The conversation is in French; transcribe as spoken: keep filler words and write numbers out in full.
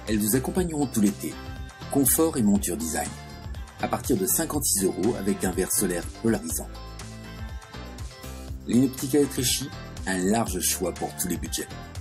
Elles vous accompagneront tout l'été. Confort et monture design. À partir de cinquante-six euros avec un verre solaire polarisant. L'Inoptica Etreshi, un large choix pour tous les budgets.